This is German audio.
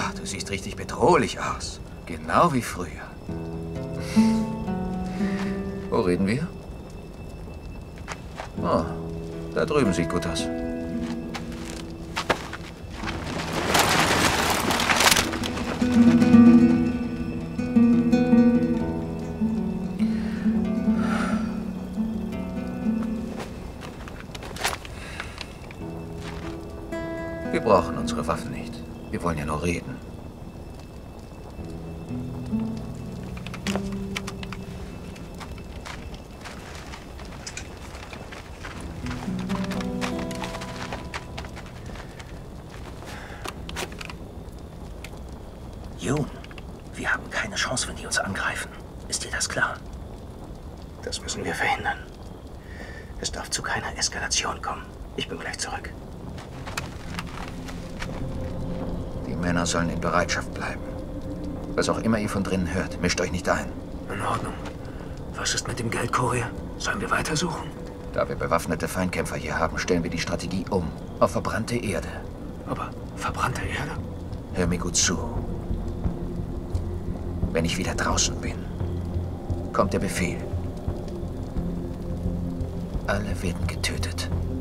du siehst richtig bedrohlich aus. Genau wie früher. Wo reden wir? Oh, da drüben sieht gut aus. Wir brauchen unsere Waffen nicht. Wir wollen ja nur reden. Jun, wir haben keine Chance, wenn die uns angreifen. Ist dir das klar? Das müssen wir verhindern. Es darf zu keiner Eskalation kommen. Ich bin gleich zurück. Die Männer sollen in Bereitschaft bleiben. Was auch immer ihr von drinnen hört, mischt euch nicht ein. In Ordnung. Was ist mit dem Geldkurier? Sollen wir weitersuchen? Da wir bewaffnete Feindkämpfer hier haben, stellen wir die Strategie um. Auf verbrannte Erde. Aber verbrannte Erde? Hör mir gut zu. Wenn ich wieder draußen bin, kommt der Befehl. Alle werden getötet.